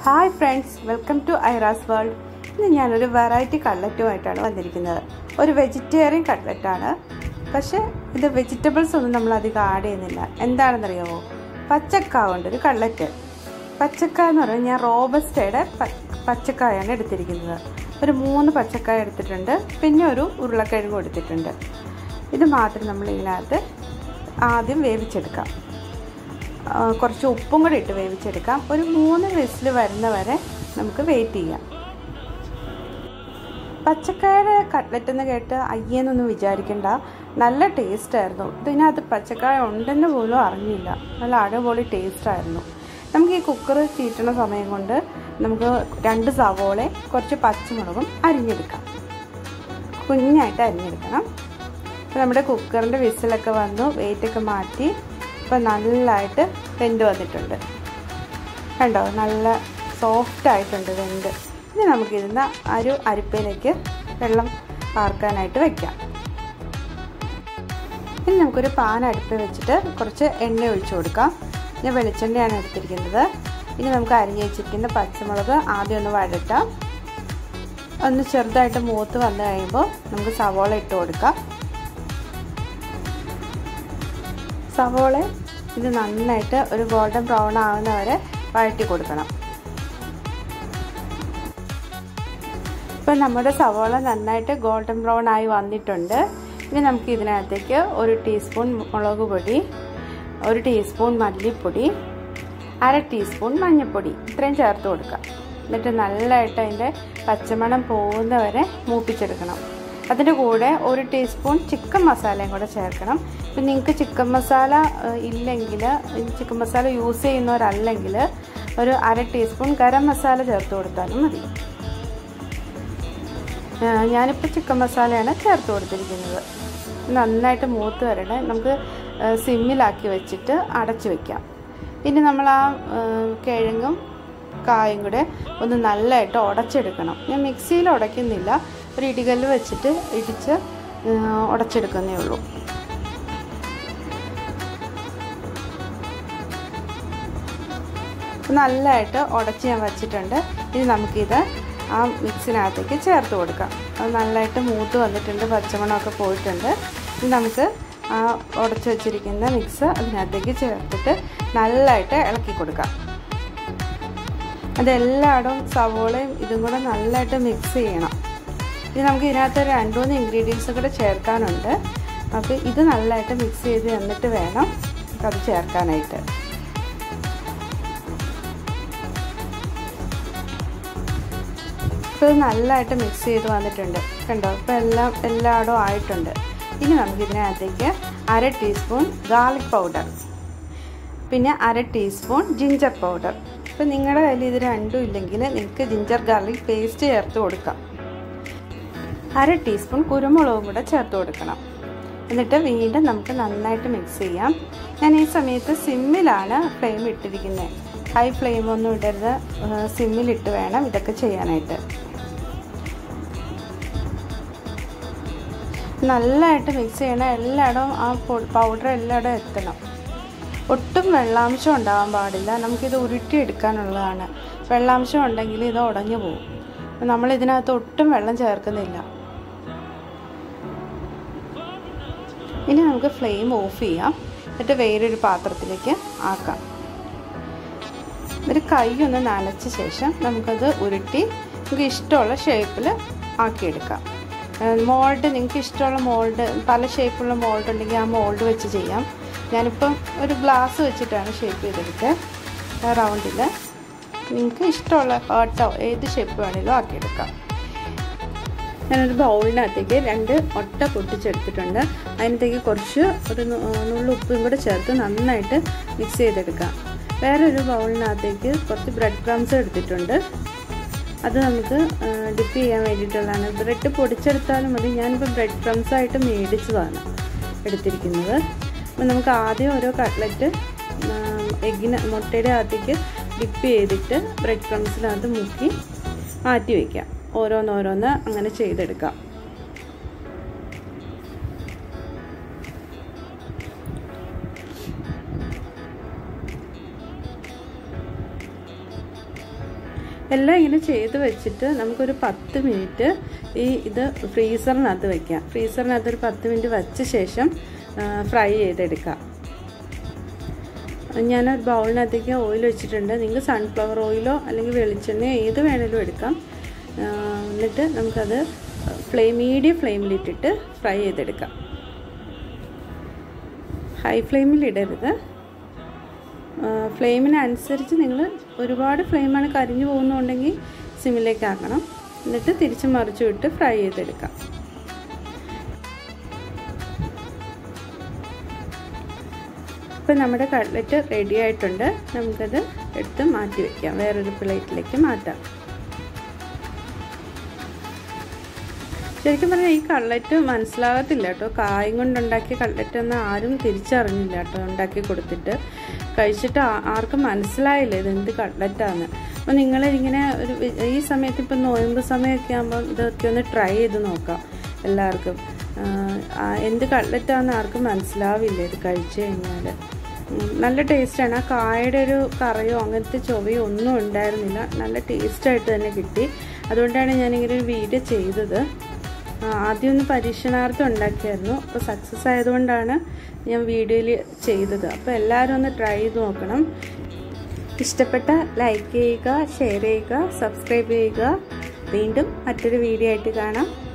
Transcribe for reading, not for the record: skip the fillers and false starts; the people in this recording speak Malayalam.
Hi friends, welcome to Ira's World. I am a variety cutlet. A vegetarian cutlet. But the vegetables are not added. And that's a cutlet. Pachaka is robust pachaka. There are 3 pachaka and a urlaka. This is the കുറച്ച് ഉപ്പും കൂടി ഇട്ട് വേവിച്ചെടുക്കാം. ഒരു 3 വിസിൽ വരുന്ന വരെ നമുക്ക് വെയിറ്റ് ചെയ്യാം. പച്ചക്കായ കട്ട്ലറ്റ് എന്ന് കേട്ട് അയ്യെന്നൊന്നും വിചാരിക്കണ്ട. നല്ല ടേസ്റ്റ് ആയിരുന്നു. ഇതിനകത്ത് പച്ചക്കായ ഉണ്ടെന്ന് പോലും അറിഞ്ഞില്ല. നല്ല അടിപൊളി ടേസ്റ്റ് ആയിരുന്നു. നമുക്ക് ഈ കുക്കർ ചീറ്റുന്ന സമയം കൊണ്ട് നമുക്ക് 2 സവോള കുറച്ച് പച്ചമുളകും അരിഞ്ഞെടുക്കാം. കുഞ്ഞായിട്ട് അരിഞ്ഞെടുക്കണം. അപ്പോൾ നമ്മുടെ കുക്കറിന്റെ വിസിലൊക്കെ വന്നു. വെയിറ്റ് ഒക്കെ മാറ്റി ഇപ്പോൾ നല്ലതായിട്ട് വെന്ത് വന്നിട്ടുണ്ട്. കണ്ടോ, നല്ല സോഫ്റ്റ് ആയിട്ടുണ്ട് വെന്ത്. ഇനി നമുക്കിരുന്ന അരിപ്പയിലേക്ക് വെള്ളം വാർക്കാനായിട്ട് വെക്കാം. ഇനി നമുക്കൊരു പാൻ അടുപ്പിൽ വെച്ചിട്ട് കുറച്ച് എണ്ണ ഒഴിച്ചു കൊടുക്കാം. ഞാൻ വെളിച്ചെണ്ണയാണ് എടുത്തിരിക്കുന്നത്. ഇനി നമുക്ക് അരിഞ്ഞ് വെച്ചിരിക്കുന്ന പച്ചമുളക് ആദ്യം ഒന്ന് വഴറ്റാം. ഒന്ന് ചെറുതായിട്ട് മൂത്ത് വന്നു കഴിയുമ്പോൾ നമുക്ക് സവോള ഇട്ട് കൊടുക്കാം. സവോള ഇത് നന്നായിട്ട് ഒരു ഗോൾഡൻ ബ്രൗൺ ആവുന്ന വരെ വഴറ്റി കൊടുക്കണം. ഇപ്പോൾ നമ്മുടെ സവോള നന്നായിട്ട് ഗോൾഡൻ ബ്രൗൺ ആയി വന്നിട്ടുണ്ട്. ഇനി നമുക്ക് ഇതിനകത്തേക്ക് 1 ടീസ്പൂൺ മുളക് പൊടി, 1 ടീസ്പൂൺ മല്ലിപ്പൊടി, 1/2 ടീസ്പൂൺ മഞ്ഞൾപ്പൊടി ഇത്രയും ചേർത്ത് കൊടുക്കാം. എന്നിട്ട് നല്ലതായിട്ട് അതിൻ്റെ പച്ചമണം പോകുന്ന വരെ മൂപ്പിച്ചെടുക്കണം. അതിൻ്റെ കൂടെ 1 ടീസ്പൂൺ ചിക്കൻ മസാലയും കൂടെ ചേർക്കണം. ഇപ്പം നിങ്ങൾക്ക് ചിക്കൻ മസാല ഇല്ലെങ്കിൽ, ചിക്കൻ മസാല യൂസ് ചെയ്യുന്നവരല്ലെങ്കിൽ ഒരു 1/2 ടീസ്പൂൺ ഗരം മസാല ചേർത്ത് കൊടുത്താലും മതി. ഞാനിപ്പോൾ ചിക്കൻ മസാലയാണ് ചേർത്ത് കൊടുത്തിരിക്കുന്നത്. നന്നായിട്ട് മൂത്ത് വരണേ. നമുക്ക് സിമ്മിലാക്കി വെച്ചിട്ട് അടച്ചു വയ്ക്കാം. ഇനി നമ്മൾ ആ കിഴങ്ങും കായും കൂടെ ഒന്ന് നല്ലതായിട്ട് ഉടച്ചെടുക്കണം. ഞാൻ മിക്സിയിൽ ഉടയ്ക്കുന്നില്ല, ഒരു ഇടികല്ല് വെച്ചിട്ട് ഇടിച്ച് ഉടച്ചെടുക്കുന്നേ ഉള്ളൂ. നല്ലതായിട്ട് ഉടച്ച് ഞാൻ വച്ചിട്ടുണ്ട്. ഇനി നമുക്കിത് ആ മിക്സിനകത്തേക്ക് ചേർത്ത് കൊടുക്കാം. അത് നല്ലതായിട്ട് മൂത്ത് വന്നിട്ടുണ്ട്, പച്ചമണമൊക്കെ പോയിട്ടുണ്ട്. ഇനി നമുക്ക് ആ ഉടച്ച് വെച്ചിരിക്കുന്ന മിക്സ് അതിനകത്തേക്ക് ചേർത്തിട്ട് നല്ലതായിട്ട് ഇളക്കി കൊടുക്കാം. അതെല്ലായിടവും സവോളയും ഇതും കൂടെ നല്ലതായിട്ട് മിക്സ് ചെയ്യണം. ഇനി നമുക്ക് ഇതിനകത്ത് 2-3 ഇൻഗ്രീഡിയൻസ് കൂടെ ചേർക്കാനുണ്ട്. അപ്പോൾ ഇത് നല്ലതായിട്ട് മിക്സ് ചെയ്ത് തന്നിട്ട് വേണം അത് ചേർക്കാനായിട്ട്. ഇപ്പോൾ ഇത് നല്ലതായിട്ട് മിക്സ് ചെയ്ത് വന്നിട്ടുണ്ട്. കണ്ടോ, ഇപ്പോൾ എല്ലായിടവും ആയിട്ടുണ്ട്. ഇനി നമുക്കിതിനകത്തേക്ക് 1/2 ടീസ്പൂൺ ഗാർലിക് പൗഡർ, പിന്നെ 1/2 ടീസ്പൂൺ ജിഞ്ചർ പൗഡർ. ഇപ്പോൾ നിങ്ങളുടെ കയ്യിൽ ഇത് രണ്ടും ഇല്ലെങ്കിൽ നിങ്ങൾക്ക് ജിഞ്ചർ ഗാർലിക് പേസ്റ്റ് ചേർത്ത് കൊടുക്കാം. 1/2 ടീസ്പൂൺ കുരുമുളകും കൂടെ ചേർത്ത് കൊടുക്കണം. എന്നിട്ട് വീണ്ടും നമുക്ക് നന്നായിട്ട് മിക്സ് ചെയ്യാം. ഞാൻ ഈ സമയത്ത് സിമ്മിലാണ് ഫ്ലെയിം ഇട്ടിരിക്കുന്നത്. ഹൈ ഫ്ലെയിമൊന്നും ഇടരുത്, സിമ്മിലിട്ട് വേണം ഇതൊക്കെ ചെയ്യാനായിട്ട്. നല്ലതായിട്ട് മിക്സ് ചെയ്യണം. എല്ലായിടവും ആ പൗഡർ എല്ലായിടവും എത്തണം. ഒട്ടും വെള്ളാംശം ഉണ്ടാവാൻ പാടില്ല. നമുക്കിത് ഉരുട്ടിയെടുക്കാനുള്ളതാണ്. വെള്ളാംശം ഉണ്ടെങ്കിൽ ഇത് ഉടഞ്ഞു പോകും. നമ്മളിതിനകത്ത് ഒട്ടും വെള്ളം ചേർക്കുന്നില്ല. ഇനി നമുക്ക് ഫ്ലെയിം ഓഫ് ചെയ്യാം. എന്നിട്ട് വേറൊരു പാത്രത്തിലേക്ക് ആക്കാം. ഒരു കൈ ഒന്ന് നനച്ച ശേഷം നമുക്കത് ഉരുട്ടി നമുക്ക് ഇഷ്ടമുള്ള ഷേപ്പിൽ ആക്കിയെടുക്കാം. മോൾഡ്, നിങ്ങൾക്ക് ഇഷ്ടമുള്ള മോൾഡ്, പല ഷേപ്പുള്ള മോൾഡ് ഉണ്ടെങ്കിൽ ആ മോൾഡ് വെച്ച് ചെയ്യാം. ഞാനിപ്പം ഒരു ഗ്ലാസ് വെച്ചിട്ടാണ് ഷേപ്പ് ചെയ്തെടുത്തത് റൗണ്ടിൽ. നിങ്ങൾക്ക് ഇഷ്ടമുള്ള ഹേർട്ടോ ഏത് ഷേപ്പ് വേണമെങ്കിലും ആക്കിയെടുക്കാം. ഞാനൊരു ബൗളിനകത്തേക്ക് 2 മുട്ട പൊട്ടിച്ചെടുത്തിട്ടുണ്ട്. അതിനകത്തേക്ക് കുറച്ച് ഒരു നുള്ളു ഉപ്പും കൂടെ ചേർത്ത് നന്നായിട്ട് മിക്സ് ചെയ്തെടുക്കാം. വേറൊരു ബൗളിനകത്തേക്ക് കുറച്ച് ബ്രെഡ് ക്രംസ് എടുത്തിട്ടുണ്ട്. അത് നമുക്ക് ഡിപ്പ് ചെയ്യാൻ വേണ്ടിയിട്ടുള്ളതാണ്. ബ്രെഡ് പൊടിച്ചെടുത്താലും മതി. ഞാനിപ്പോൾ ബ്രെഡ് ക്രംസ് ആയിട്ട് മേടിച്ചതാണ് എടുത്തിരിക്കുന്നത്. അപ്പോൾ നമുക്ക് ആദ്യം ഓരോ കട്ട്ലറ്റ് മുട്ടയുടെ അകത്തേക്ക് ഡിപ്പ് ചെയ്തിട്ട് ബ്രെഡ് ക്രംസിനകത്ത് മുക്കി മാറ്റി വയ്ക്കാം. ഓരോന്നോരോന്ന് അങ്ങനെ ചെയ്തെടുക്കാം. എല്ലാം ഇങ്ങനെ ചെയ്ത് വെച്ചിട്ട് നമുക്കൊരു 10 മിനിറ്റ് ഇത് ഫ്രീസറിനകത്ത് വയ്ക്കാം. ഫ്രീസറിനകത്ത് ഒരു 10 മിനിറ്റ് വച്ച ശേഷം ഫ്രൈ ചെയ്തെടുക്കാം. ഞാൻ ഒരു ബൗളിനകത്തേക്ക് ഓയിൽ വെച്ചിട്ടുണ്ട്. നിങ്ങൾക്ക് സൺഫ്ലവർ ഓയിലോ അല്ലെങ്കിൽ വെളിച്ചെണ്ണയോ ഏത് വേണമെങ്കിലും എടുക്കാം. എന്നിട്ട് നമുക്കത് മീഡിയം ഫ്ലെയിമിലിട്ടിട്ട് ഫ്രൈ ചെയ്തെടുക്കാം. ഹൈ ഫ്ലെയിമിൽ ഇടരുത്. ഫ്ലെയിമിനനുസരിച്ച് നിങ്ങൾ ഒരുപാട് ഫ്ലെയിമാണ് കരിഞ്ഞു പോകുന്നുണ്ടെങ്കിൽ സിമ്മിലേക്ക് ആക്കണം. എന്നിട്ട് തിരിച്ച് മറിച്ചു വിട്ട് ഫ്രൈ ചെയ്തെടുക്കാം. ഇപ്പം നമ്മുടെ കട്ട്ലറ്റ് റെഡി ആയിട്ടുണ്ട്. നമുക്കത് എടുത്ത് മാറ്റി വയ്ക്കാം. വേറൊരു പ്ലേറ്റിലേക്ക് മാറ്റാം. ശരിക്കും പറഞ്ഞാൽ ഈ കട്ട്ലറ്റ് മനസ്സിലാകത്തില്ല കേട്ടോ. കായം കൊണ്ടുണ്ടാക്കിയ കട്ട്ലറ്റ് എന്ന് ആരും തിരിച്ചറിഞ്ഞില്ല കേട്ടോ. ഉണ്ടാക്കി കൊടുത്തിട്ട് കഴിച്ചിട്ട് ആർക്കും മനസ്സിലായില്ല ഇതെന്ത് കട്ട്ലറ്റാണ്. അപ്പോൾ നിങ്ങളിങ്ങനെ ഈ സമയത്ത് ഇപ്പം നോയമ്പ് സമയമൊക്കെ ആകുമ്പോൾ ഇതൊക്കെ ഒന്ന് ട്രൈ ചെയ്ത് നോക്കാം എല്ലാവർക്കും. എന്ത് കട്ട്ലറ്റാണെന്ന് ആർക്കും മനസ്സിലാവില്ല ഇത് കഴിച്ചു കഴിഞ്ഞാൽ. നല്ല ടേസ്റ്റാണ്. ആ കായയുടെ ഒരു കറിയോ അങ്ങനത്തെ ചൊവയോ ഒന്നും ഉണ്ടായിരുന്നില്ല. നല്ല ടേസ്റ്റായിട്ട് തന്നെ കിട്ടി. അതുകൊണ്ടാണ് ഞാനിങ്ങനെ ഒരു വീഡിയോ ചെയ്തത്. ആദ്യം ഒന്ന് പരീക്ഷണാർത്ഥം ഉണ്ടാക്കിയായിരുന്നു. അപ്പോൾ സക്സസ് ആയതുകൊണ്ടാണ് ഞാൻ വീഡിയോയിൽ ചെയ്തത്. അപ്പോൾ എല്ലാവരും ഒന്ന് ട്രൈ ചെയ്ത് നോക്കണം. ഇഷ്ടപ്പെട്ട ലൈക്ക് ചെയ്യുക, ഷെയർ ചെയ്യുക, സബ്സ്ക്രൈബ് ചെയ്യുക. വീണ്ടും മറ്റൊരു വീഡിയോ ആയിട്ട് കാണാം.